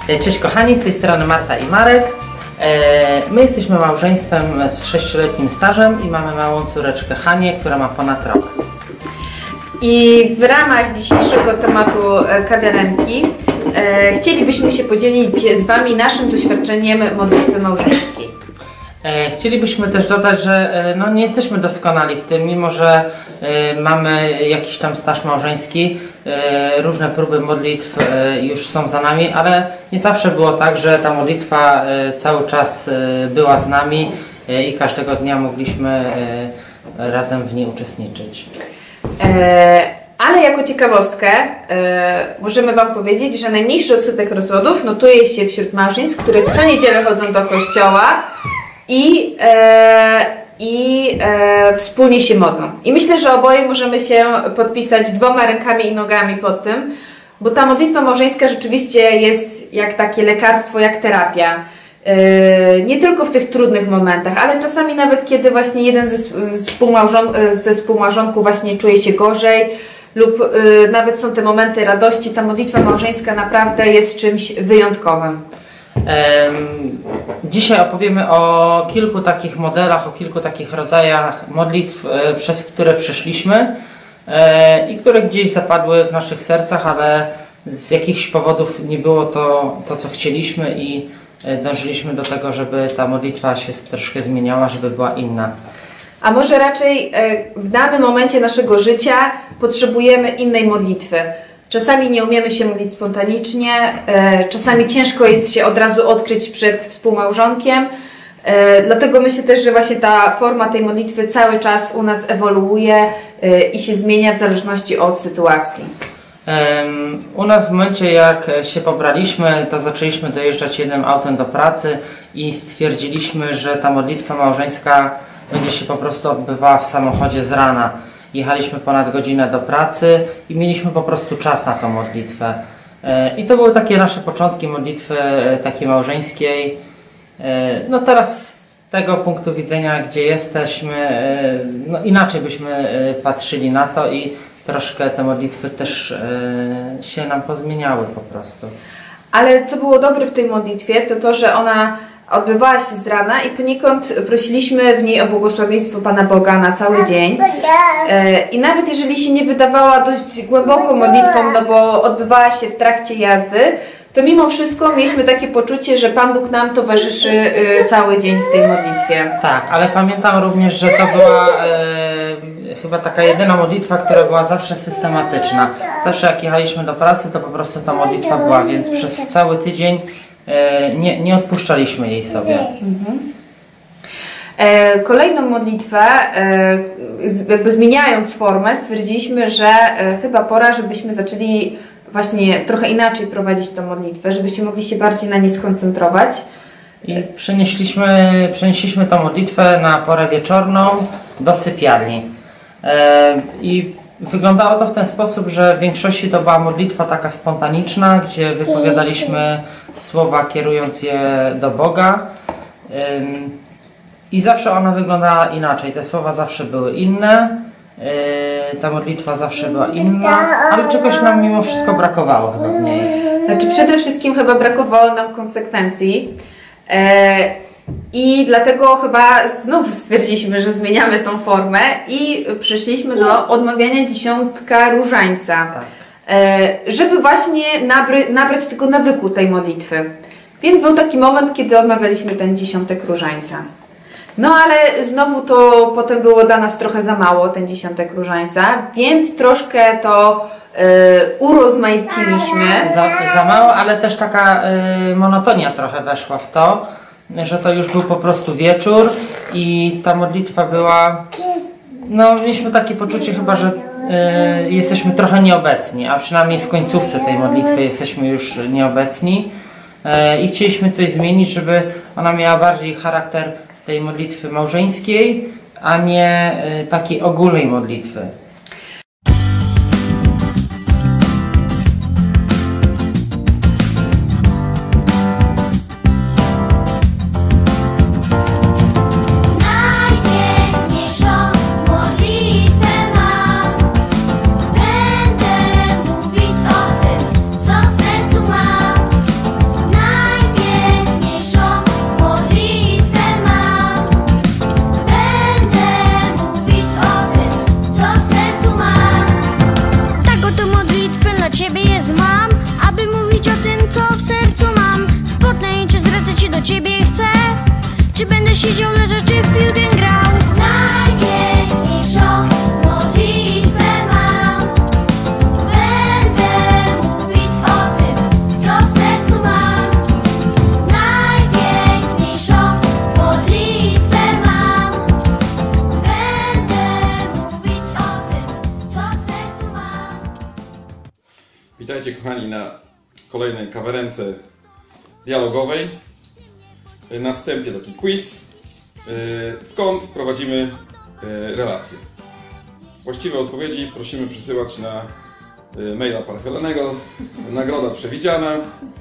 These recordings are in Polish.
Cześć kochani, z tej strony Marta i Marek. My jesteśmy małżeństwem z 6-letnim stażem i mamy małą córeczkę Hanię, która ma ponad rok. I w ramach dzisiejszego tematu kawiarenki chcielibyśmy się podzielić z Wami naszym doświadczeniem modlitwy małżeńskiej. Chcielibyśmy też dodać, że no, nie jesteśmy doskonali w tym, mimo że mamy jakiś tam staż małżeński, różne próby modlitw już są za nami, ale nie zawsze było tak, że ta modlitwa cały czas była z nami i każdego dnia mogliśmy razem w niej uczestniczyć. Ale jako ciekawostkę możemy Wam powiedzieć, że najmniejszy odsetek rozwodów notuje się wśród małżeństw, które co niedzielę chodzą do kościoła i wspólnie się modlą. I myślę, że oboje możemy się podpisać dwoma rękami i nogami pod tym, bo ta modlitwa małżeńska rzeczywiście jest jak takie lekarstwo, jak terapia. Nie tylko w tych trudnych momentach, ale czasami nawet kiedy właśnie jeden ze współmałżonków właśnie czuje się gorzej lub nawet są te momenty radości, ta modlitwa małżeńska naprawdę jest czymś wyjątkowym. Dzisiaj opowiemy o kilku takich modelach, o kilku takich rodzajach modlitw, przez które przeszliśmy i które gdzieś zapadły w naszych sercach, ale z jakichś powodów nie było to co chcieliśmy i dążyliśmy do tego, żeby ta modlitwa się troszkę zmieniała, żeby była inna. A może raczej w danym momencie naszego życia potrzebujemy innej modlitwy. Czasami nie umiemy się modlić spontanicznie, czasami ciężko jest się od razu odkryć przed współmałżonkiem. Dlatego myślę też, że właśnie ta forma tej modlitwy cały czas u nas ewoluuje i się zmienia w zależności od sytuacji. U nas w momencie jak się pobraliśmy, to zaczęliśmy dojeżdżać jednym autem do pracy i stwierdziliśmy, że ta modlitwa małżeńska będzie się po prostu odbywała w samochodzie z rana. Jechaliśmy ponad godzinę do pracy i mieliśmy po prostu czas na tą modlitwę. I to były takie nasze początki modlitwy takiej małżeńskiej. No teraz z tego punktu widzenia, gdzie jesteśmy, no inaczej byśmy patrzyli na to i troszkę te modlitwy też się nam pozmieniały po prostu. Ale co było dobre w tej modlitwie, to to, że ona odbywała się z rana i poniekąd prosiliśmy w niej o błogosławieństwo Pana Boga na cały dzień. I nawet jeżeli się nie wydawała dość głęboką modlitwą, no bo odbywała się w trakcie jazdy, to mimo wszystko mieliśmy takie poczucie, że Pan Bóg nam towarzyszy cały dzień w tej modlitwie. Tak, ale pamiętam również, że to była chyba taka jedyna modlitwa, która była zawsze systematyczna. Zawsze jak jechaliśmy do pracy, to po prostu ta modlitwa była, więc przez cały tydzień nie odpuszczaliśmy jej sobie. Kolejną modlitwę, zmieniając formę, stwierdziliśmy, że chyba pora, żebyśmy zaczęli właśnie trochę inaczej prowadzić tę modlitwę, żebyśmy mogli się bardziej na niej skoncentrować. I przenieśliśmy tę modlitwę na porę wieczorną do sypialni. I wyglądało to w ten sposób, że w większości to była modlitwa taka spontaniczna, gdzie wypowiadaliśmy słowa kierując je do Boga. I zawsze ona wyglądała inaczej. Te słowa zawsze były inne. Ta modlitwa zawsze była inna, ale czegoś nam mimo wszystko brakowało chyba w niej. Znaczy przede wszystkim chyba brakowało nam konsekwencji. I dlatego chyba znów stwierdziliśmy, że zmieniamy tą formę i przeszliśmy do odmawiania dziesiątka różańca. Tak. Żeby właśnie nabrać tego nawyku tej modlitwy. Więc był taki moment, kiedy odmawialiśmy ten dziesiątek różańca. No ale znowu to potem było dla nas trochę za mało, ten dziesiątek różańca, więc troszkę to urozmaiciliśmy. Za mało, ale też taka monotonia trochę weszła w to, że to już był po prostu wieczór i ta modlitwa była, no mieliśmy takie poczucie chyba, że jesteśmy trochę nieobecni, a przynajmniej w końcówce tej modlitwy jesteśmy już nieobecni i chcieliśmy coś zmienić, żeby ona miała bardziej charakter tej modlitwy małżeńskiej, a nie takiej ogólnej modlitwy. Będę mówić o tym, co w sercu mam. Witajcie kochani na kolejnej kawiarence dialogowej. Na wstępie taki quiz. Skąd prowadzimy relacje? Właściwe odpowiedzi prosimy przesyłać na maila parafialnego. Nagroda przewidziana.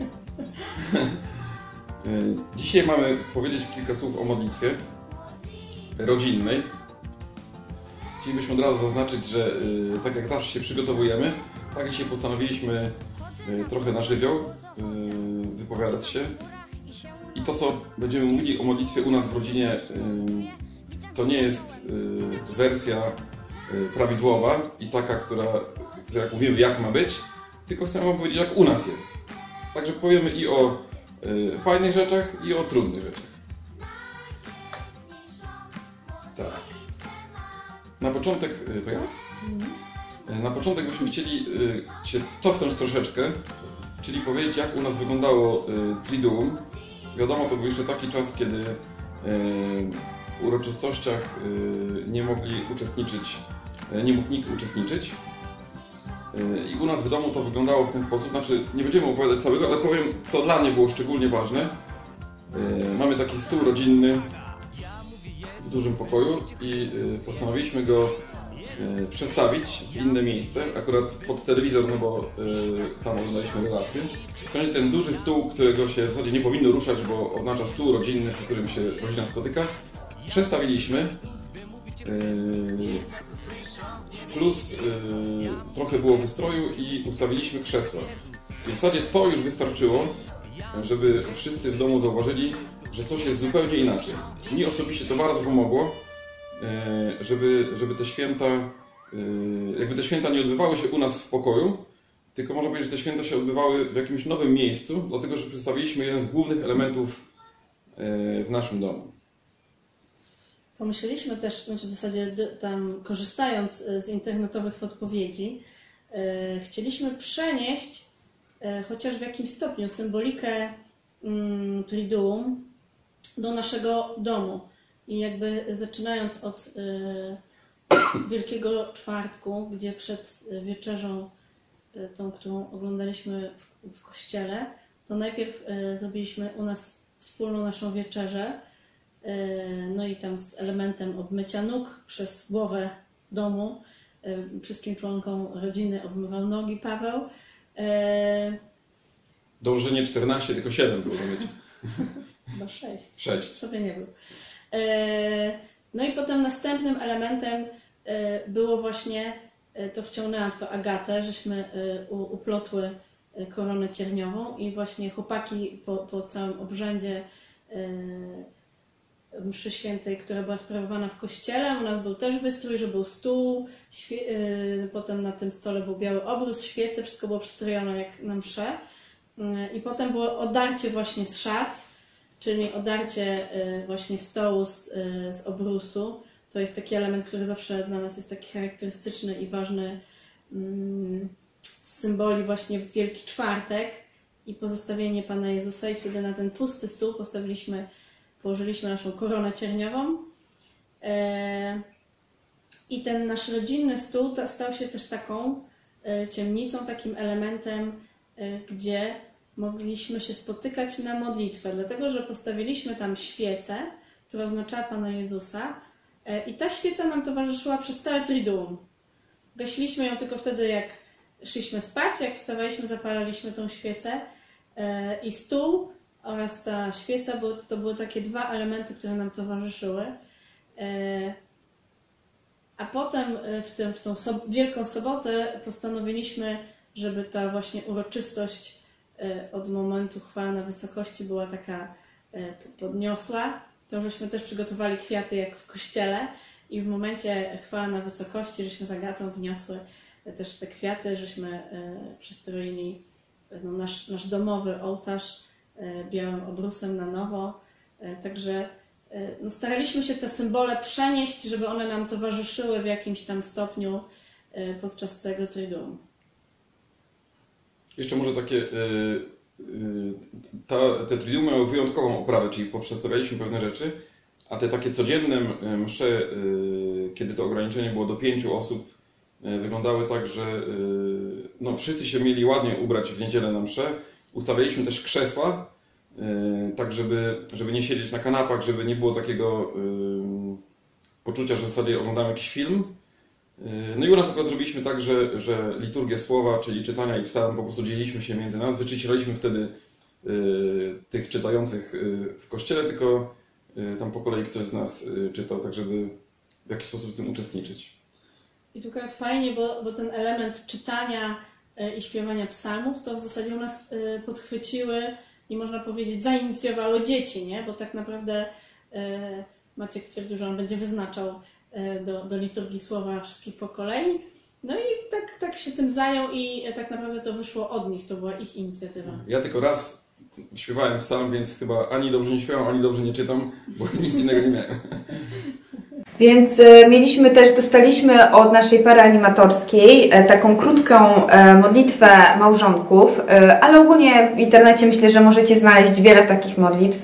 Dzisiaj mamy powiedzieć kilka słów o modlitwie rodzinnej. Chcielibyśmy od razu zaznaczyć, że tak jak zawsze się przygotowujemy, tak dzisiaj postanowiliśmy trochę na żywioł wypowiadać się. I to, co będziemy mówili o modlitwie u nas w rodzinie, to nie jest wersja prawidłowa i taka, która jak mówimy, jak ma być, tylko chcemy wam powiedzieć, jak u nas jest. Także powiemy i o fajnych rzeczach, i o trudnych rzeczach. Tak. Na początek, to ja? Na początek byśmy chcieli się cofnąć troszeczkę, czyli powiedzieć, jak u nas wyglądało Triduum. Wiadomo, to był jeszcze taki czas, kiedy w uroczystościach nie mógł nikt uczestniczyć. I u nas w domu to wyglądało w ten sposób, znaczy nie będziemy opowiadać całego, ale powiem, co dla mnie było szczególnie ważne. Mamy taki stół rodzinny w dużym pokoju i postanowiliśmy go przestawić w inne miejsce, akurat pod telewizor, no bo tam oglądaliśmy relacje. W końcu ten duży stół, którego się w zasadzie nie powinno ruszać, bo oznacza stół rodzinny, przy którym się rodzina spotyka, przestawiliśmy. Plus trochę było wystroju i ustawiliśmy krzesła. W zasadzie to już wystarczyło, żeby wszyscy w domu zauważyli, że coś jest zupełnie inaczej. Mi osobiście to bardzo pomogło, żeby te święta nie odbywały się u nas w pokoju, tylko można powiedzieć, że te święta się odbywały w jakimś nowym miejscu, dlatego że przedstawiliśmy jeden z głównych elementów w naszym domu. Pomyśleliśmy też, znaczy w zasadzie tam korzystając z internetowych podpowiedzi, chcieliśmy przenieść chociaż w jakimś stopniu symbolikę Triduum do naszego domu. I jakby zaczynając od Wielkiego Czwartku, gdzie przed wieczerzą, tą, którą oglądaliśmy w kościele, to najpierw zrobiliśmy u nas wspólną naszą wieczerzę, no i tam z elementem obmycia nóg przez głowę domu. Wszystkim członkom rodziny obmywał nogi Paweł. Dobrze, że nie 14, tylko 7 było, wiecie. Chyba 6. 6. Sobie nie był. No i potem następnym elementem było właśnie, to wciągnęłam w to Agatę, żeśmy uplotły koronę cierniową i właśnie chłopaki po całym obrzędzie mszy świętej, która była sprawowana w kościele. U nas był też wystrój, że był stół, potem na tym stole był biały obrus, świece, wszystko było przystrojone jak na mszę. I potem było odarcie właśnie z szat, czyli odarcie właśnie stołu z obrusu. To jest taki element, który zawsze dla nas jest taki charakterystyczny i ważny z symboli właśnie w Wielki Czwartek i pozostawienie Pana Jezusa. I wtedy na ten pusty stół położyliśmy naszą koronę cierniową. I ten nasz rodzinny stół stał się też taką ciemnicą, takim elementem, gdzie mogliśmy się spotykać na modlitwę, dlatego że postawiliśmy tam świecę, która oznaczała Pana Jezusa i ta świeca nam towarzyszyła przez całe Triduum. Gasiliśmy ją tylko wtedy, jak szliśmy spać, jak wstawaliśmy, zapalaliśmy tą świecę i stół oraz ta świeca, to były takie dwa elementy, które nam towarzyszyły. A potem w tą Wielką Sobotę postanowiliśmy, żeby ta właśnie uroczystość od momentu chwały na wysokości była taka podniosła. To żeśmy też przygotowali kwiaty jak w kościele i w momencie chwały na wysokości, żeśmy z Agatą wniosły też te kwiaty, żeśmy przystroili nasz domowy ołtarz białym obrusem na nowo. Także staraliśmy się te symbole przenieść, żeby one nam towarzyszyły w jakimś tam stopniu podczas całego Triduum. Jeszcze może takie, te Triduum miały wyjątkową oprawę, czyli poprzestawialiśmy pewne rzeczy, a te takie codzienne msze, kiedy to ograniczenie było do 5 osób wyglądały tak, że no, wszyscy się mieli ładnie ubrać w niedzielę na mszę. Ustawialiśmy też krzesła, tak żeby nie siedzieć na kanapach, żeby nie było takiego poczucia, że w zasadzie oglądamy jakiś film. No i u nas akurat zrobiliśmy tak, że liturgię słowa, czyli czytania i psalm, po prostu dzieliliśmy się między nas. Wyczyściliśmy wtedy tych czytających w kościele, tylko tam po kolei ktoś z nas czytał, tak żeby w jakiś sposób w tym uczestniczyć. I tu akurat fajnie, bo ten element czytania i śpiewania psalmów to w zasadzie u nas podchwyciły i można powiedzieć zainicjowały dzieci, nie? Bo tak naprawdę Maciek stwierdził, że on będzie wyznaczał do liturgii słowa wszystkich po kolei. No i tak się tym zajął i tak naprawdę to wyszło od nich, to była ich inicjatywa. Ja tylko raz śpiewałem psalm, więc chyba ani dobrze nie śpiewam, ani dobrze nie czytam, bo nic innego nie miałem. Więc dostaliśmy od naszej pary animatorskiej taką krótką modlitwę małżonków, ale ogólnie w internecie myślę, że możecie znaleźć wiele takich modlitw.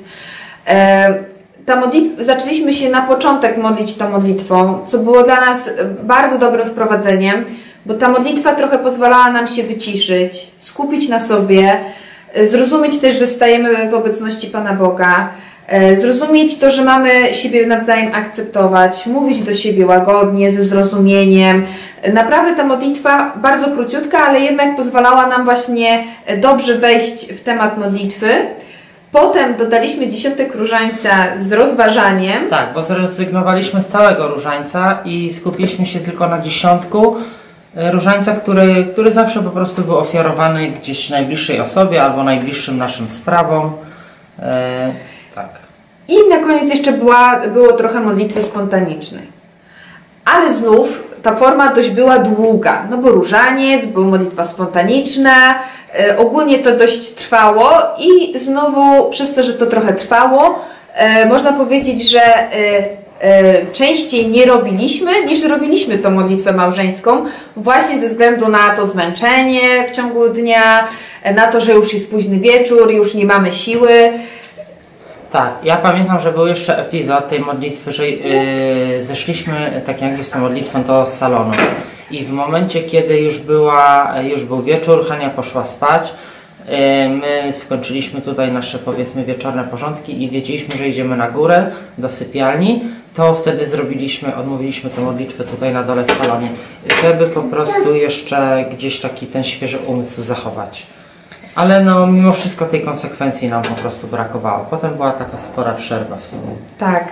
Zaczęliśmy się na początek modlić tą modlitwą, co było dla nas bardzo dobrym wprowadzeniem, bo ta modlitwa trochę pozwalała nam się wyciszyć, skupić na sobie, zrozumieć też, że stajemy w obecności Pana Boga, zrozumieć to, że mamy siebie nawzajem akceptować, mówić do siebie łagodnie, ze zrozumieniem. Naprawdę ta modlitwa bardzo króciutka, ale jednak pozwalała nam właśnie dobrze wejść w temat modlitwy. Potem dodaliśmy 10 różańca z rozważaniem. Tak, bo zrezygnowaliśmy z całego różańca i skupiliśmy się tylko na 10 różańca, który zawsze po prostu był ofiarowany gdzieś najbliższej osobie albo najbliższym naszym sprawom. Tak. I na koniec jeszcze było trochę modlitwy spontanicznej. Ale znów ta forma dość była długa, no bo różaniec, była modlitwa spontaniczna, ogólnie to dość trwało i znowu przez to, że to trochę trwało, można powiedzieć, że częściej nie robiliśmy, niż robiliśmy tą modlitwę małżeńską, właśnie ze względu na to zmęczenie w ciągu dnia, na to, że już jest późny wieczór, już nie mamy siły. Tak, ja pamiętam, że był jeszcze epizod tej modlitwy, że zeszliśmy tak jakby z tą modlitwą do salonu i w momencie, kiedy już był wieczór, Hania poszła spać, my skończyliśmy tutaj nasze, powiedzmy, wieczorne porządki i wiedzieliśmy, że idziemy na górę do sypialni, to wtedy odmówiliśmy tę modlitwę tutaj na dole w salonie, żeby po prostu jeszcze gdzieś taki ten świeży umysł zachować. Ale no, mimo wszystko tej konsekwencji nam po prostu brakowało. Potem była taka spora przerwa w sumie. Tak.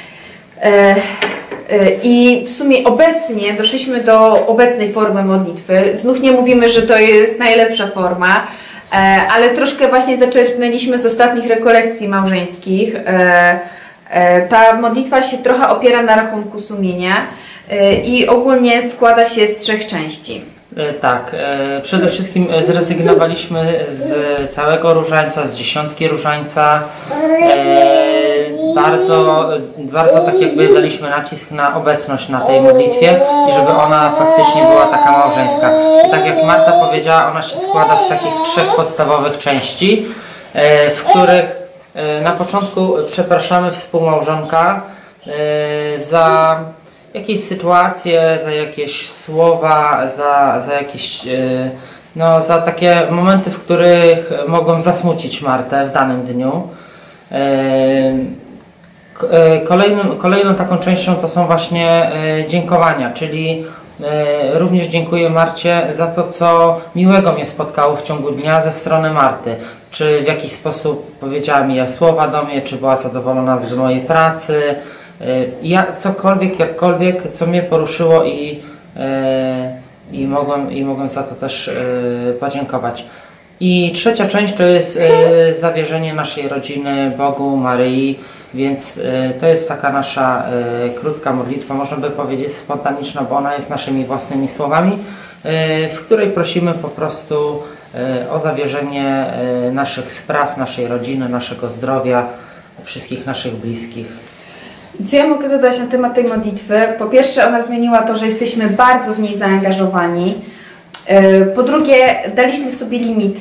I w sumie obecnie doszliśmy do obecnej formy modlitwy. Znów nie mówimy, że to jest najlepsza forma, ale troszkę właśnie zaczerpnęliśmy z ostatnich rekolekcji małżeńskich. Ta modlitwa się trochę opiera na rachunku sumienia i ogólnie składa się z 3 części. Tak, przede wszystkim zrezygnowaliśmy z całego różańca, z 10 różańca. Bardzo tak jakby daliśmy nacisk na obecność na tej modlitwie i żeby ona faktycznie była taka małżeńska. I tak jak Marta powiedziała, ona się składa z takich 3 podstawowych części, w których na początku przepraszamy współmałżonka za jakieś sytuacje, za jakieś słowa, za jakieś, no, za takie momenty, w których mogłem zasmucić Martę w danym dniu. Kolejną taką częścią to są właśnie dziękowania, czyli również dziękuję Marcie za to, co miłego mnie spotkało w ciągu dnia ze strony Marty. Czy w jakiś sposób powiedziała mi słowa do mnie, czy była zadowolona z mojej pracy. Cokolwiek, jakkolwiek, co mnie poruszyło i mogłem za to też podziękować. I trzecia część to jest zawierzenie naszej rodziny Bogu, Maryi, więc to jest taka nasza krótka modlitwa, można by powiedzieć spontaniczna, bo ona jest naszymi własnymi słowami, w której prosimy po prostu o zawierzenie naszych spraw, naszej rodziny, naszego zdrowia, wszystkich naszych bliskich. Co ja mogę dodać na temat tej modlitwy? Po pierwsze, ona zmieniła to, że jesteśmy bardzo w niej zaangażowani. Po drugie, daliśmy sobie limit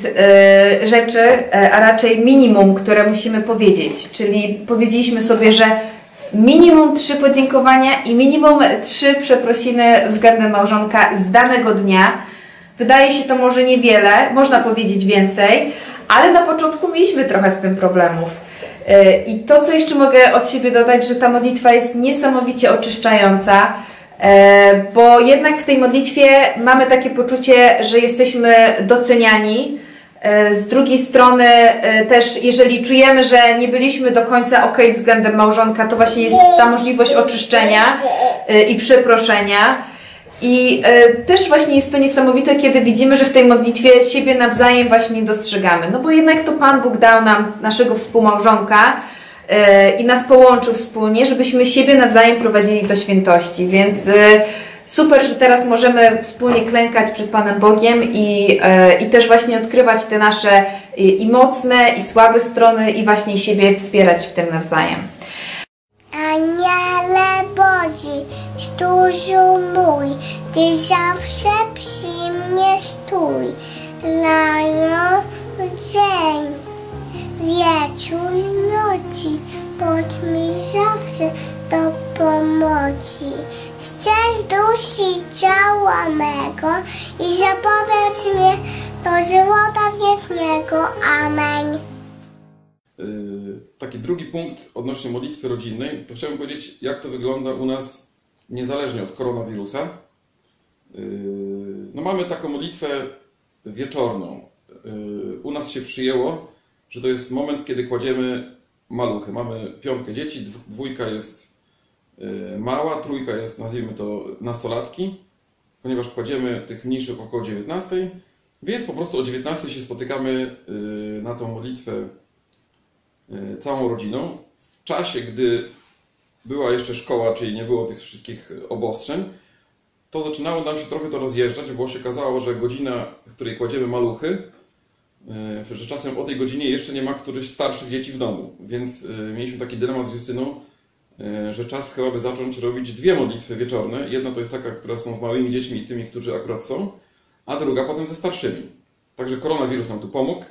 rzeczy, a raczej minimum, które musimy powiedzieć. Czyli powiedzieliśmy sobie, że minimum 3 podziękowania i minimum 3 przeprosiny względem małżonka z danego dnia. Wydaje się to może niewiele, można powiedzieć więcej, ale na początku mieliśmy trochę z tym problemów. I to, co jeszcze mogę od siebie dodać, że ta modlitwa jest niesamowicie oczyszczająca, bo jednak w tej modlitwie mamy takie poczucie, że jesteśmy doceniani. Z drugiej strony też, jeżeli czujemy, że nie byliśmy do końca ok względem małżonka, to właśnie jest ta możliwość oczyszczenia i przeproszenia. I też właśnie jest to niesamowite, kiedy widzimy, że w tej modlitwie siebie nawzajem właśnie dostrzegamy. No bo jednak to Pan Bóg dał nam naszego współmałżonka i nas połączył wspólnie, żebyśmy siebie nawzajem prowadzili do świętości. Więc super, że teraz możemy wspólnie klękać przed Panem Bogiem i też właśnie odkrywać te nasze i mocne, i słabe strony i właśnie siebie wspierać w tym nawzajem. Aniele Boży, stróżu mój, Ty zawsze przy mnie stój. Rano, dzień, wieczór, nocy, bądź mi zawsze do pomocy. Strzeż duszy ciała mego i zapowiedz mnie do żywota wiecznego. Amen. Taki drugi punkt odnośnie modlitwy rodzinnej, to chciałbym powiedzieć, jak to wygląda u nas niezależnie od koronawirusa. No mamy taką modlitwę wieczorną. U nas się przyjęło, że to jest moment, kiedy kładziemy maluchy. Mamy 5 dzieci, 2 jest mała, 3 jest, nazwijmy to, nastolatki, ponieważ kładziemy tych mniejszych około 19, więc po prostu o 19 się spotykamy na tą modlitwę całą rodziną. W czasie, gdy była jeszcze szkoła, czyli nie było tych wszystkich obostrzeń, to zaczynało nam się trochę to rozjeżdżać, bo się okazało, że godzina, w której kładziemy maluchy, że czasem o tej godzinie jeszcze nie ma któryś z starszych dzieci w domu, więc mieliśmy taki dylemat z Justyną, że czas chyba by zacząć robić 2 modlitwy wieczorne. Jedna to jest taka, która są z małymi dziećmi i tymi, którzy akurat są, a druga potem ze starszymi. Także koronawirus nam tu pomógł.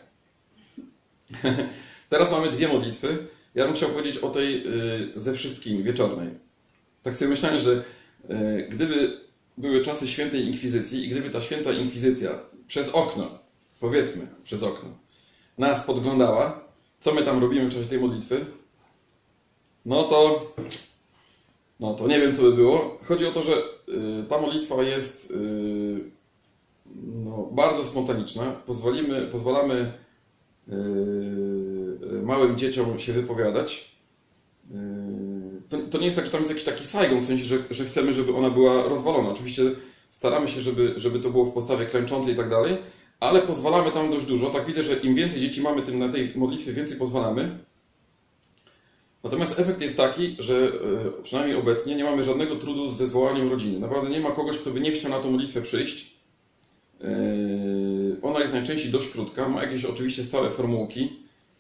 Teraz mamy 2 modlitwy. Ja bym chciał powiedzieć o tej ze wszystkimi, wieczornej. Tak sobie myślałem, że gdyby były czasy świętej inkwizycji i gdyby ta święta inkwizycja przez okno, powiedzmy przez okno, nas podglądała, co my tam robimy w czasie tej modlitwy, no to nie wiem, co by było. Chodzi o to, że ta modlitwa jest bardzo spontaniczna. Pozwalamy małym dzieciom się wypowiadać. To nie jest tak, że tam jest jakiś taki sajgon, w sensie, że chcemy, żeby ona była rozwalona. Oczywiście staramy się, żeby to było w postawie klęczącej i tak dalej, ale pozwalamy tam dość dużo. Tak widzę, że im więcej dzieci mamy, tym na tej modlitwie więcej pozwalamy. Natomiast efekt jest taki, że przynajmniej obecnie nie mamy żadnego trudu ze zwołaniem rodziny. Naprawdę nie ma kogoś, kto by nie chciał na tą modlitwę przyjść. Ona jest najczęściej dość krótka, ma jakieś oczywiście stałe formułki.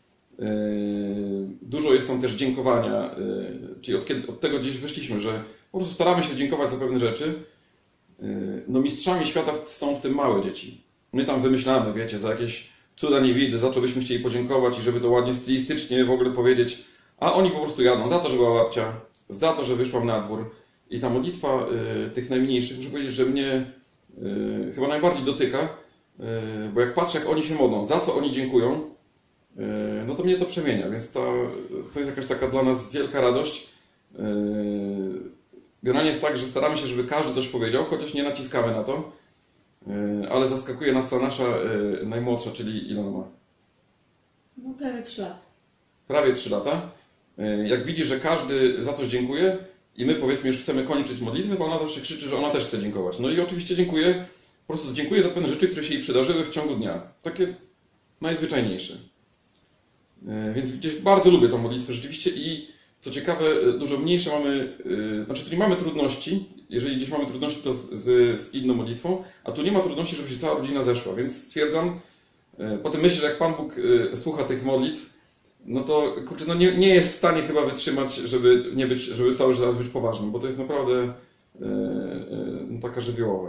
Dużo jest tam też dziękowania, czyli od tego gdzieś wyszliśmy, że po prostu staramy się dziękować za pewne rzeczy. No mistrzami świata są w tym małe dzieci. My tam wymyślamy, wiecie, za jakieś cuda niewidy, za co byśmy chcieli podziękować i żeby to ładnie stylistycznie w ogóle powiedzieć, a oni po prostu jadą za to, że była babcia, za to, że wyszłam na dwór. I ta modlitwa tych najmniejszych, muszę powiedzieć, że mnie chyba najbardziej dotyka, bo jak patrzę, jak oni się modlą, za co oni dziękują, no to mnie to przemienia, więc to jest jakaś taka dla nas wielka radość. Generalnie jest tak, że staramy się, żeby każdy coś powiedział, chociaż nie naciskamy na to, ale zaskakuje nas ta nasza najmłodsza, czyli ile ona ma? No prawie 3 lata. Prawie 3 lata. Jak widzi, że każdy za coś dziękuje i my powiedzmy już chcemy kończyć modlitwę, to ona zawsze krzyczy, że ona też chce dziękować. No i oczywiście dziękuję, po prostu dziękuję za pewne rzeczy, które się jej przydarzyły w ciągu dnia. Takie najzwyczajniejsze. Więc gdzieś bardzo lubię tą modlitwę rzeczywiście i co ciekawe, dużo mniejsze mamy, znaczy tu nie mamy trudności, jeżeli gdzieś mamy trudności, to z inną modlitwą, a tu nie ma trudności, żeby się cała rodzina zeszła, więc stwierdzam, potem myślę, że jak Pan Bóg słucha tych modlitw, no to kurczę, no nie jest w stanie chyba wytrzymać, żeby cały czas być poważnym, bo to jest naprawdę taka żywiołowa.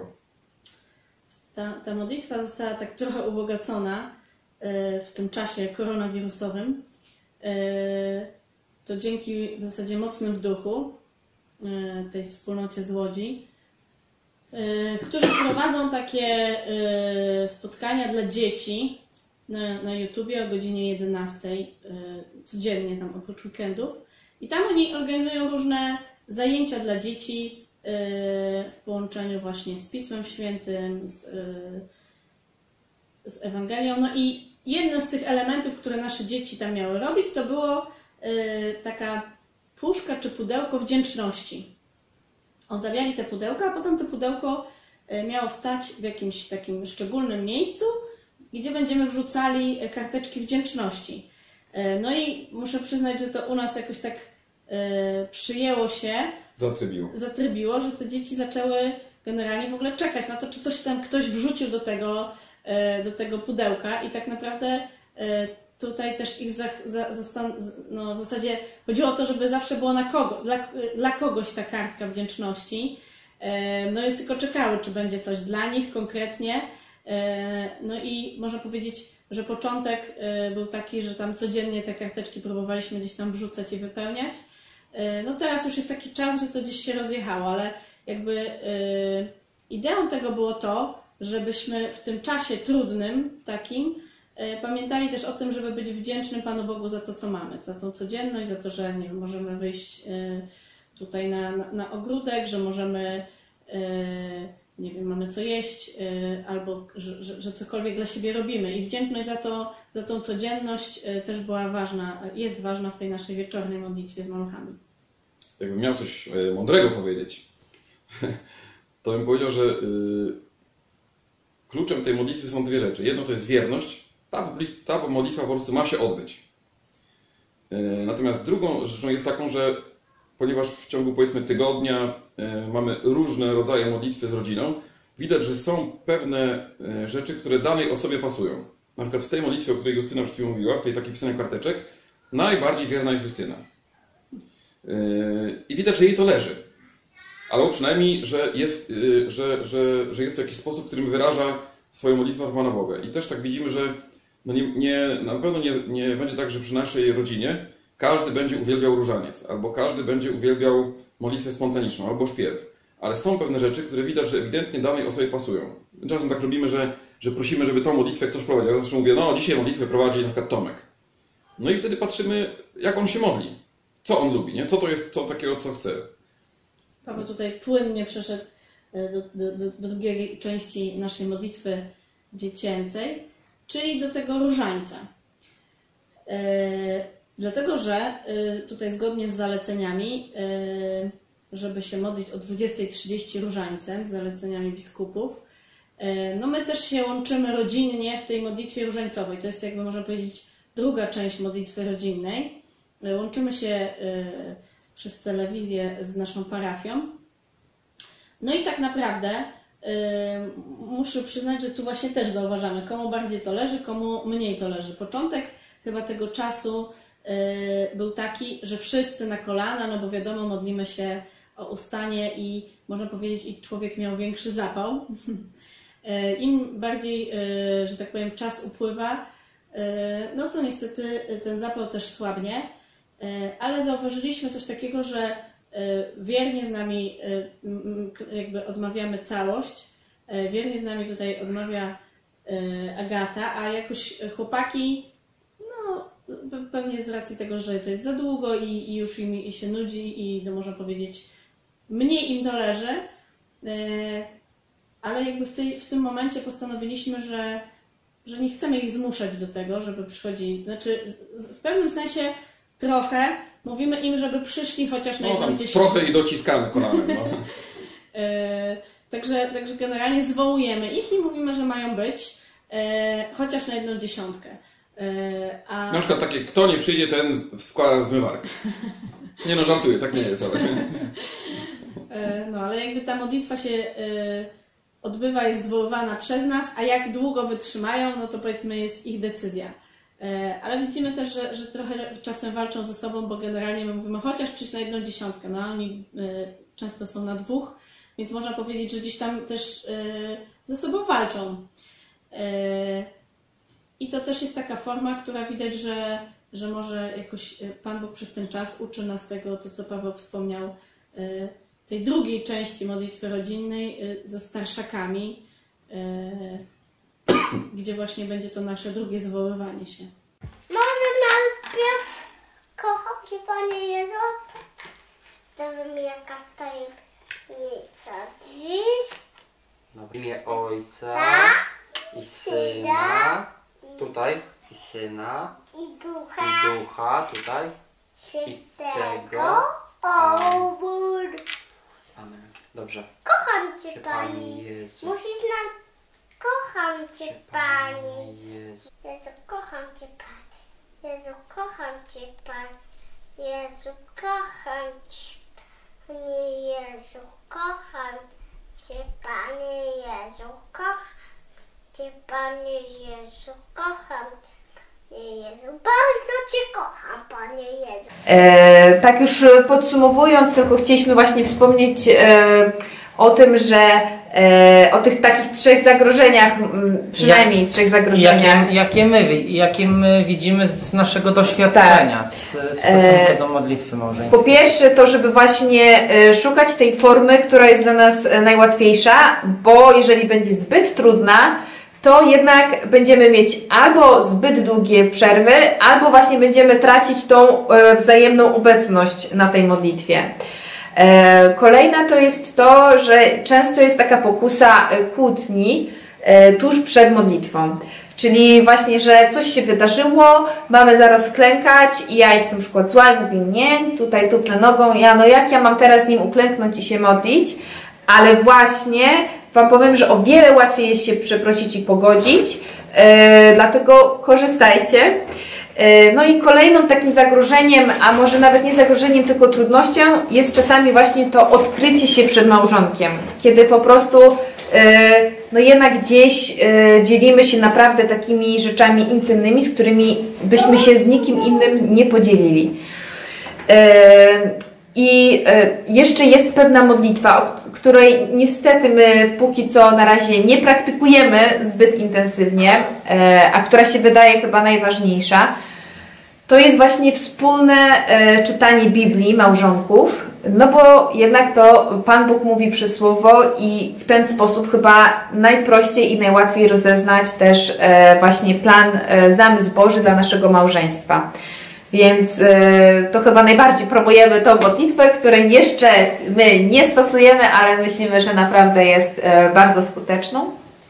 Ta modlitwa została tak trochę ubogacona w tym czasie koronawirusowym to dzięki w zasadzie mocnym w duchu tej wspólnocie z Łodzi, którzy prowadzą takie spotkania dla dzieci na YouTubie o godzinie 11 codziennie, tam oprócz weekendów. I tam oni organizują różne zajęcia dla dzieci w połączeniu właśnie z Pismem Świętym, z Ewangelią. No i jedno z tych elementów, które nasze dzieci tam miały robić, to było taka puszka czy pudełko wdzięczności. Ozdabiali te pudełka, a potem to pudełko miało stać w jakimś takim szczególnym miejscu, gdzie będziemy wrzucali karteczki wdzięczności. No i muszę przyznać, że to u nas jakoś tak przyjęło się, zatrybiło, że te dzieci zaczęły generalnie w ogóle czekać na to, czy coś tam ktoś wrzucił do tego pudełka i tak naprawdę tutaj też ich w zasadzie chodziło o to, żeby zawsze było dla kogoś ta kartka wdzięczności. No jest tylko czekały, czy będzie coś dla nich konkretnie. No i można powiedzieć, że początek był taki, że tam codziennie te karteczki próbowaliśmy gdzieś tam wrzucać i wypełniać. No teraz już jest taki czas, że to gdzieś się rozjechało, ale jakby ideą tego było to, żebyśmy w tym czasie trudnym takim pamiętali też o tym, żeby być wdzięcznym Panu Bogu za to, co mamy, za tą codzienność, za to, że nie wiem, możemy wyjść tutaj na ogródek, że możemy, nie wiem, mamy co jeść, albo że cokolwiek dla siebie robimy. I wdzięczność za tą codzienność też była ważna, jest ważna w tej naszej wieczornej modlitwie z maluchami. Jakbym miał coś mądrego powiedzieć, to bym powiedział, że kluczem tej modlitwy są dwie rzeczy. Jedno to jest wierność. Ta modlitwa po prostu ma się odbyć. Natomiast drugą rzeczą jest taką, że ponieważ w ciągu powiedzmy tygodnia mamy różne rodzaje modlitwy z rodziną, widać, że są pewne rzeczy, które danej osobie pasują. Na przykład w tej modlitwie, o której Justyna przed chwilą mówiła, w tej takiej pisaniu karteczek, najbardziej wierna jest Justyna. I widać, że jej to leży. Albo przynajmniej, że jest to jakiś sposób, w którym wyraża swoją modlitwę Pana Boga. I też tak widzimy, że no na pewno nie będzie tak, że przy naszej rodzinie każdy będzie uwielbiał różaniec, albo każdy będzie uwielbiał modlitwę spontaniczną, albo śpiew. Ale są pewne rzeczy, które widać, że ewidentnie danej osobie pasują. Czasem tak robimy, że prosimy, żeby tą modlitwę ktoś prowadził. Ja zawsze mówię, no dzisiaj modlitwę prowadzi na przykład Tomek. No i wtedy patrzymy, jak on się modli. Co on lubi, nie? Co to jest to takiego, co chce. Paweł tutaj płynnie przeszedł do drugiej części naszej modlitwy dziecięcej, czyli do tego różańca. Dlatego, że tutaj zgodnie z zaleceniami, żeby się modlić o 20:30 różańcem, z zaleceniami biskupów, no my też się łączymy rodzinnie w tej modlitwie różańcowej. To jest, jakby można powiedzieć, druga część modlitwy rodzinnej. Łączymy się przez telewizję z naszą parafią. No i tak naprawdę muszę przyznać, że tu właśnie też zauważamy, komu bardziej to leży, komu mniej to leży. Początek chyba tego czasu był taki, że wszyscy na kolana, no bo wiadomo, modlimy się o ustanie i można powiedzieć, i człowiek miał większy zapał. Im bardziej, że tak powiem, czas upływa, no to niestety ten zapał też słabnie, ale zauważyliśmy coś takiego, że wiernie z nami jakby odmawiamy całość, wiernie z nami tutaj odmawia Agata, a jakoś chłopaki, no pewnie z racji tego, że to jest za długo i już im się nudzi i no, można powiedzieć, mniej im to leży, ale jakby w tym momencie postanowiliśmy, że nie chcemy ich zmuszać do tego, żeby przychodzili, znaczy w pewnym sensie trochę mówimy im, żeby przyszli chociaż na jedną dziesiątkę. Trochę i dociskamy kolanem. No. Także generalnie zwołujemy ich i mówimy, że mają być chociaż na jedną dziesiątkę. Na przykład takie, kto nie przyjdzie, ten składa zmywarkę. Nie no, żartuję, tak nie jest, ale... No, ale jakby ta modlitwa się odbywa, jest zwoływana przez nas, a jak długo wytrzymają, no to powiedzmy jest ich decyzja. Ale widzimy też, że trochę czasem walczą ze sobą, bo generalnie my mówimy chociaż przyjść na jedną dziesiątkę, no oni często są na dwóch, więc można powiedzieć, że gdzieś tam też ze sobą walczą. I to też jest taka forma, która widać, że może jakoś Pan Bóg przez ten czas uczy nas tego, to co Paweł wspomniał, tej drugiej części modlitwy rodzinnej ze starszakami, gdzie właśnie będzie to nasze drugie zwoływanie się. Może najpierw kocham Cię, Panie Jezu, żeby mi jaka tajemnica dziś. W imię Ojca i Syna, tutaj, i Syna, I Ducha, tutaj, Świętego. Amen. Amen. Dobrze. Kocham Cię, Panie Pani. Jezu. Musisz nam... Kocham Cię, Pani. Jezu. Jezu, kocham Cię, Pani. Jezu, kocham Cię, Pani. Jezu, kocham Cię, Panie Jezu, kocham Cię, Panie Jezu, kocham Cię, Panie Jezu, kocham Cię, Jezu, bardzo Cię kocham, Panie Jezu. Tak już podsumowując, tylko chcieliśmy właśnie wspomnieć o tym, że o tych takich 3 zagrożeniach, przynajmniej 3 zagrożeniach. Jakie my widzimy z naszego doświadczenia w stosunku do modlitwy małżeńskiej. Po pierwsze to, żeby właśnie szukać tej formy, która jest dla nas najłatwiejsza, bo jeżeli będzie zbyt trudna, to jednak będziemy mieć albo zbyt długie przerwy, albo właśnie będziemy tracić tą wzajemną obecność na tej modlitwie. Kolejna to jest to, że często jest taka pokusa kłótni tuż przed modlitwą. Czyli właśnie, że coś się wydarzyło, mamy zaraz klękać i ja jestem na przykład zła i mówię nie, tutaj tupnę nogą, jak ja mam teraz nim uklęknąć i się modlić, ale właśnie Wam powiem, że o wiele łatwiej jest się przeprosić i pogodzić, dlatego korzystajcie. No i kolejnym takim zagrożeniem, a może nawet nie zagrożeniem, tylko trudnością jest czasami właśnie to odkrycie się przed małżonkiem, kiedy po prostu no jednak gdzieś dzielimy się naprawdę takimi rzeczami intymnymi, z którymi byśmy się z nikim innym nie podzielili. I jeszcze jest pewna modlitwa, której niestety my póki co na razie nie praktykujemy zbyt intensywnie, a która się wydaje chyba najważniejsza. To jest właśnie wspólne czytanie Biblii małżonków, no bo jednak to Pan Bóg mówi przez Słowo i w ten sposób chyba najprościej i najłatwiej rozeznać też właśnie plan, zamysł Boży dla naszego małżeństwa. Więc to chyba najbardziej promujemy tą modlitwę, której jeszcze my nie stosujemy, ale myślimy, że naprawdę jest bardzo skuteczną.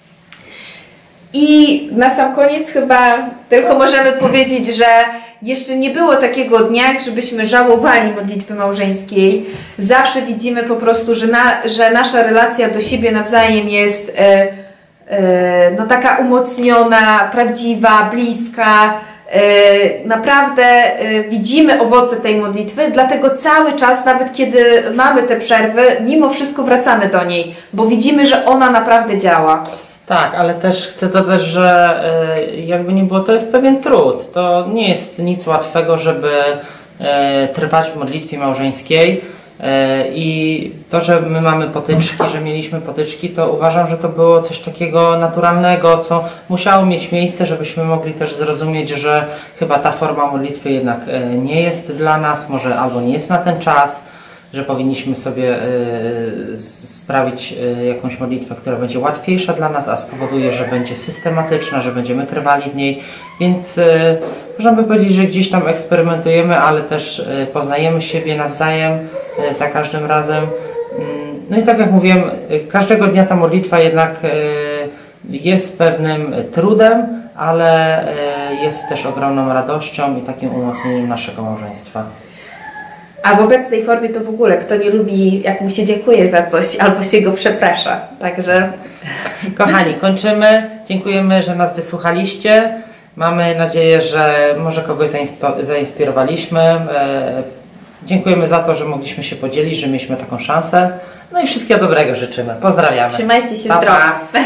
I na sam koniec chyba tylko możemy powiedzieć, że jeszcze nie było takiego dnia, żebyśmy żałowali modlitwy małżeńskiej. Zawsze widzimy po prostu, że nasza relacja do siebie nawzajem jest no, taka umocniona, prawdziwa, bliska. Naprawdę widzimy owoce tej modlitwy, dlatego cały czas, nawet kiedy mamy te przerwy, mimo wszystko wracamy do niej, bo widzimy, że ona naprawdę działa. Tak, ale też chcę dodać, że jakby nie było, to jest pewien trud. To nie jest nic łatwego, żeby trwać w modlitwie małżeńskiej. I to, że my mamy potyczki, że mieliśmy potyczki, to uważam, że to było coś takiego naturalnego, co musiało mieć miejsce, żebyśmy mogli też zrozumieć, że chyba ta forma modlitwy jednak nie jest dla nas, może albo nie jest na ten czas, że powinniśmy sobie sprawić jakąś modlitwę, która będzie łatwiejsza dla nas, a spowoduje, że będzie systematyczna, że będziemy trwali w niej, więc można by powiedzieć, że gdzieś tam eksperymentujemy, ale też poznajemy siebie nawzajem za każdym razem. No i tak jak mówiłem, każdego dnia ta modlitwa jednak jest pewnym trudem, ale jest też ogromną radością i takim umocnieniem naszego małżeństwa. A w obecnej formie to w ogóle, kto nie lubi, jak mu się dziękuję za coś, albo się go przeprasza. Także... Kochani, kończymy. Dziękujemy, że nas wysłuchaliście. Mamy nadzieję, że może kogoś zainspirowaliśmy. Dziękujemy za to, że mogliśmy się podzielić, że mieliśmy taką szansę. No i wszystkiego dobrego życzymy. Pozdrawiamy. Trzymajcie się Pa, zdrowo. pa.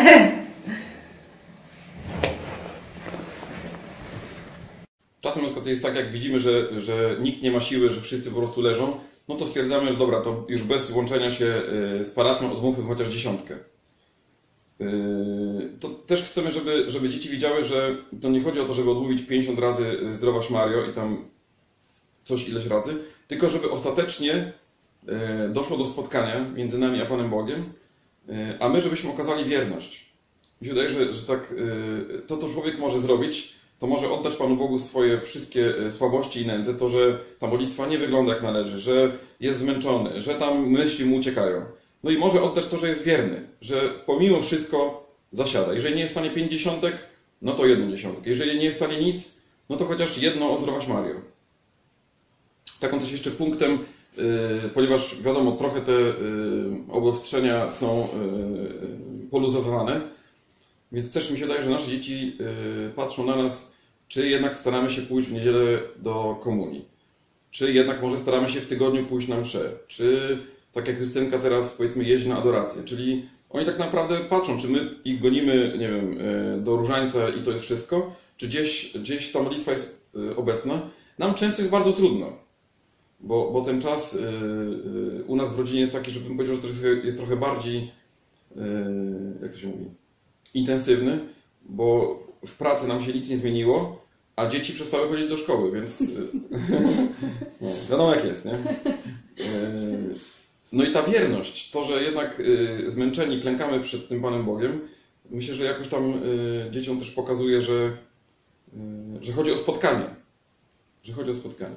Czasem na przykład jest tak, jak widzimy, że nikt nie ma siły, że wszyscy po prostu leżą, no to stwierdzamy, że dobra, to już bez łączenia się z parafią odmówmy chociaż 10. to też chcemy, żeby dzieci widziały, że to nie chodzi o to, żeby odmówić 50 razy Zdrowaś Mario i tam coś ileś razy, tylko żeby ostatecznie doszło do spotkania między nami a Panem Bogiem, a my żebyśmy okazali wierność. Mi się wydaje, że tak to człowiek może zrobić, to może oddać Panu Bogu swoje wszystkie słabości i nędzy, to, że ta modlitwa nie wygląda jak należy, że jest zmęczony, że tam myśli mu uciekają. No i może oddać to, że jest wierny, że pomimo wszystko zasiada. Jeżeli nie jest w stanie 50, no to 1/10. Jeżeli nie jest w stanie nic, no to chociaż jedno o Zdrowaś Mario. Taką też jeszcze punktem, ponieważ wiadomo, trochę te obostrzenia są poluzowane, więc też mi się wydaje, że nasze dzieci patrzą na nas, czy jednak staramy się pójść w niedzielę do komunii, czy jednak może staramy się w tygodniu pójść na mszę, czy tak jak Justynka teraz powiedzmy jeździ na adorację, czyli oni tak naprawdę patrzą, czy my ich gonimy, nie wiem, do różańca i to jest wszystko, czy gdzieś ta modlitwa jest obecna. Nam często jest bardzo trudno, bo ten czas u nas w rodzinie jest taki, żebym powiedział, że to jest trochę bardziej, jak to się mówi, intensywny, bo w pracy nam się nic nie zmieniło, a dzieci przestały chodzić do szkoły, więc no, wiadomo jak jest, nie? No i ta wierność, to, że jednak zmęczeni klękamy przed tym Panem Bogiem, myślę, że jakoś tam dzieciom też pokazuje, że chodzi o spotkanie. Że chodzi o spotkanie.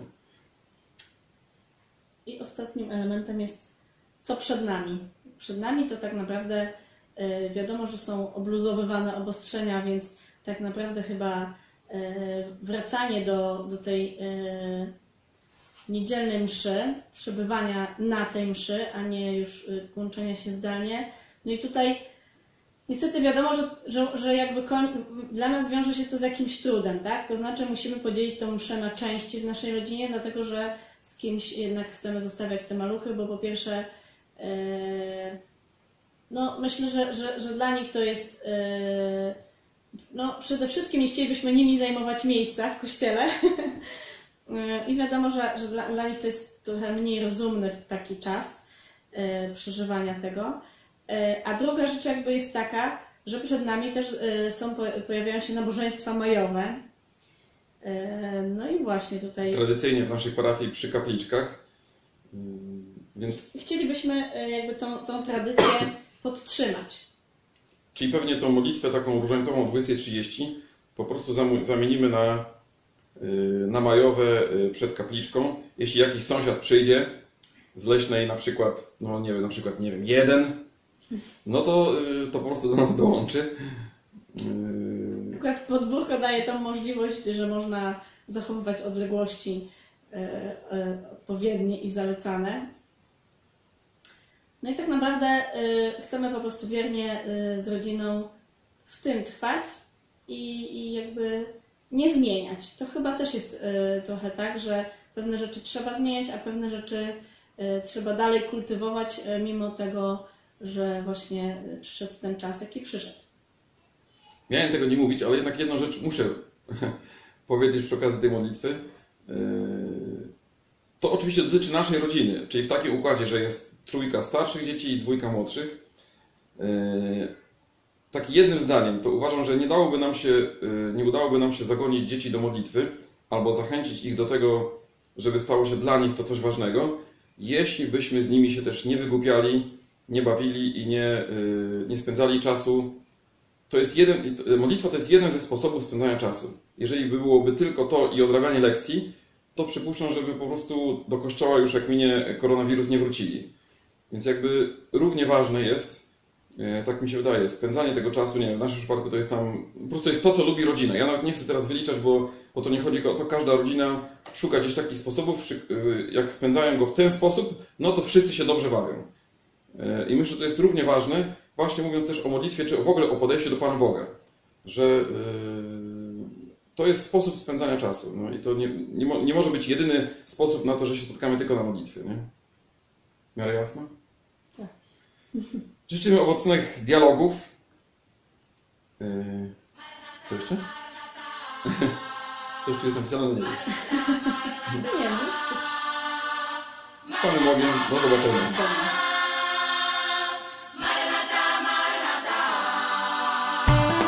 I ostatnim elementem jest, co przed nami. Przed nami to tak naprawdę wiadomo, że są obluzowywane obostrzenia, więc tak naprawdę chyba wracanie do tej niedzielnej mszy, przebywania na tej mszy, a nie już łączenia się zdalnie. No i tutaj niestety wiadomo, że jakby dla nas wiąże się to z jakimś trudem, tak? To znaczy musimy podzielić tę mszę na części w naszej rodzinie, dlatego że z kimś jednak chcemy zostawiać te maluchy, bo po pierwsze no myślę, że dla nich to jest no przede wszystkim nie chcielibyśmy nimi zajmować miejsca w kościele. I wiadomo, że dla nich to jest trochę mniej rozumny taki czas przeżywania tego. A druga rzecz jakby jest taka, że przed nami też pojawiają się nabożeństwa majowe. No i właśnie tutaj... Tradycyjnie w naszej parafii przy kapliczkach. Więc... Chcielibyśmy jakby tą tradycję podtrzymać. Czyli pewnie tą modlitwę taką różańcową o 20:30 po prostu zamienimy na majowe przed kapliczką. Jeśli jakiś sąsiad przyjdzie z Leśnej na przykład, no nie wiem, jeden, no to po prostu do nas dołączy. Akurat podwórko daje tam możliwość, że można zachowywać odległości odpowiednie i zalecane. No i tak naprawdę chcemy po prostu wiernie z rodziną w tym trwać i jakby nie zmieniać. To chyba też jest trochę tak, że pewne rzeczy trzeba zmieniać, a pewne rzeczy trzeba dalej kultywować, mimo tego, że właśnie przyszedł ten czas, jaki przyszedł. Miałem tego nie mówić, ale jednak jedną rzecz muszę powiedzieć przy okazji tej modlitwy. To oczywiście dotyczy naszej rodziny, czyli w takim układzie, że jest 3 starszych dzieci i 2 młodszych. Tak jednym zdaniem, to uważam, że nie udałoby nam się zagonić dzieci do modlitwy albo zachęcić ich do tego, żeby stało się dla nich to coś ważnego, jeśli byśmy z nimi się też nie wygłupiali, nie bawili i nie spędzali czasu. Modlitwa to jest jeden ze sposobów spędzania czasu. Jeżeli byłoby tylko to i odrabianie lekcji, to przypuszczam, żeby po prostu do kościoła już jak minie koronawirus nie wrócili. Więc jakby równie ważne jest, tak mi się wydaje, spędzanie tego czasu, nie wiem, w naszym przypadku to jest tam, po prostu jest to, co lubi rodzina. Ja nawet nie chcę teraz wyliczać, bo to nie chodzi o to, każda rodzina szuka gdzieś takich sposobów, jak spędzają go w ten sposób, no to wszyscy się dobrze bawią. I myślę, że to jest równie ważne, właśnie mówiąc też o modlitwie, czy w ogóle o podejściu do Pana Boga, że to jest sposób spędzania czasu. No i to nie może być jedyny sposób na to, że się spotkamy tylko na modlitwie. Nie? W miarę jasno? Tak. Życzymy owocnych dialogów. Co jeszcze? Coś tu jest napisane, ale nie wiem. Nie, no. Z Panem Bogiem, do zobaczenia. Zgodnie.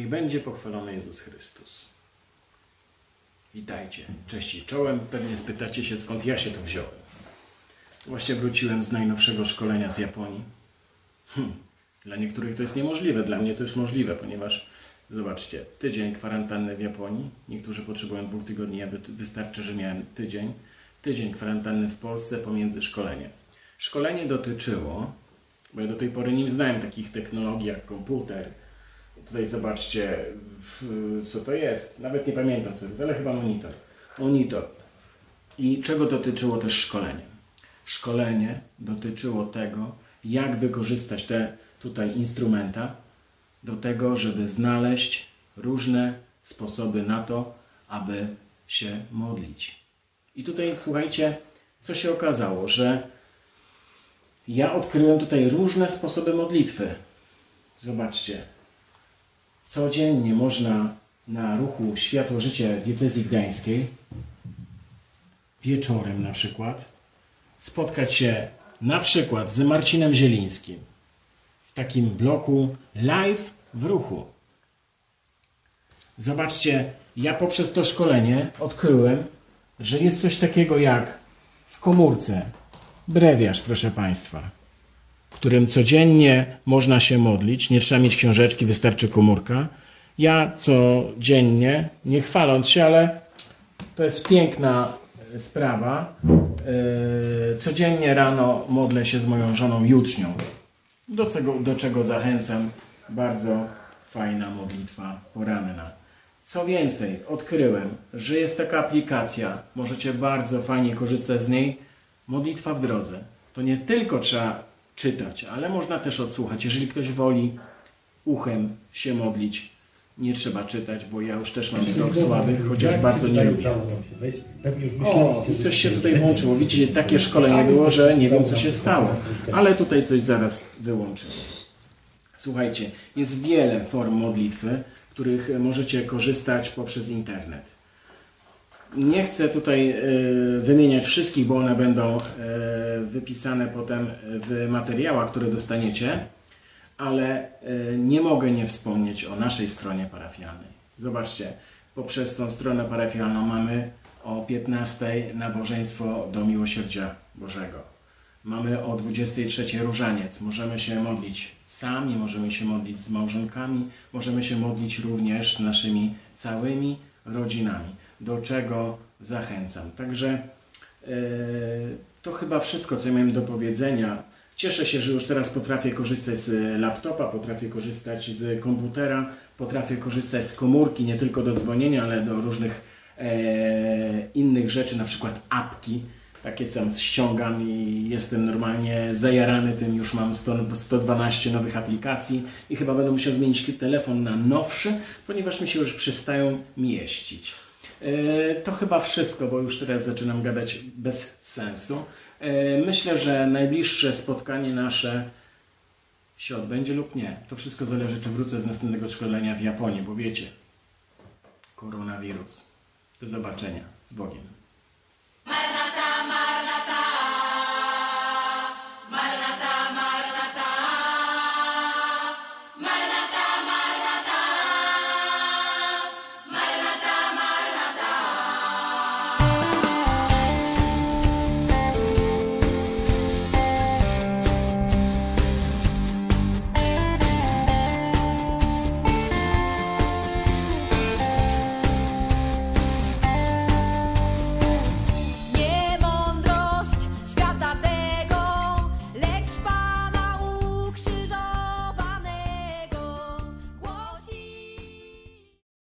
Niech będzie pochwalony Jezus Chrystus. Witajcie, cześć i czołem. Pewnie spytacie się, skąd ja się tu wziąłem. Właśnie wróciłem z najnowszego szkolenia z Japonii. Dla niektórych to jest niemożliwe, dla mnie to jest możliwe, ponieważ zobaczcie, tydzień kwarantanny w Japonii. Niektórzy potrzebują 2 tygodni, ja wystarczy, że miałem tydzień. Tydzień kwarantanny w Polsce pomiędzy szkoleniem. Szkolenie dotyczyło, bo ja do tej pory nie znałem takich technologii jak komputer. Tutaj zobaczcie, co to jest. Nawet nie pamiętam co to jest, ale chyba monitor. Monitor. I czego dotyczyło też szkolenie? Szkolenie dotyczyło tego, jak wykorzystać te tutaj instrumenta do tego, żeby znaleźć różne sposoby na to, aby się modlić. I tutaj słuchajcie, co się okazało, że ja odkryłem tutaj różne sposoby modlitwy. Zobaczcie. Codziennie można na ruchu Światło Życie Diecezji Gdańskiej, wieczorem na przykład, spotkać się na przykład z Marcinem Zielińskim w takim bloku live w ruchu. Zobaczcie, ja poprzez to szkolenie odkryłem, że jest coś takiego jak w komórce brewiarz, proszę Państwa, którym codziennie można się modlić. Nie trzeba mieć książeczki, wystarczy komórka. Ja codziennie, nie chwaląc się, ale to jest piękna sprawa. Codziennie rano modlę się z moją żoną Jutrznią. Do czego zachęcam. Bardzo fajna modlitwa poranna. Co więcej, odkryłem, że jest taka aplikacja. Możecie bardzo fajnie korzystać z niej. Modlitwa w drodze. To nie tylko trzeba czytać, ale można też odsłuchać. Jeżeli ktoś woli uchem się modlić, nie trzeba czytać, bo ja już też mam wzrok słaby, chociaż bardzo nie lubię. O, i coś się tutaj włączyło. Widzicie, takie szkolenie było, że nie wiem, co się stało. Ale tutaj coś zaraz wyłączyło. Słuchajcie, jest wiele form modlitwy, których możecie korzystać poprzez internet. Nie chcę tutaj wymieniać wszystkich, bo one będą wypisane potem w materiałach, które dostaniecie, ale nie mogę nie wspomnieć o naszej stronie parafialnej. Zobaczcie, poprzez tą stronę parafialną mamy o 15:00 nabożeństwo do Miłosierdzia Bożego. Mamy o 23:00 różaniec. Możemy się modlić sami, możemy się modlić z małżonkami, możemy się modlić również naszymi całymi rodzinami. Do czego zachęcam. Także to chyba wszystko, co miałem do powiedzenia. Cieszę się, że już teraz potrafię korzystać z laptopa, potrafię korzystać z komputera, potrafię korzystać z komórki, nie tylko do dzwonienia, ale do różnych innych rzeczy, na przykład apki. Takie sam ściągam i jestem normalnie zajarany tym. Już mam 112 nowych aplikacji i chyba będę musiał zmienić telefon na nowszy, ponieważ mi się już przestają mieścić. To chyba wszystko, bo już teraz zaczynam gadać bez sensu. Myślę, że najbliższe spotkanie nasze się odbędzie lub nie. To wszystko zależy, czy wrócę z następnego szkolenia w Japonii, bo wiecie, koronawirus. Do zobaczenia. Z Bogiem.